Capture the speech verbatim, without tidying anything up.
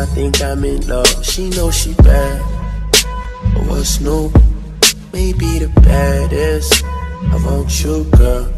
I think I'm in love. She knows she bad, but what's new? Maybe the baddest. I want you, girl.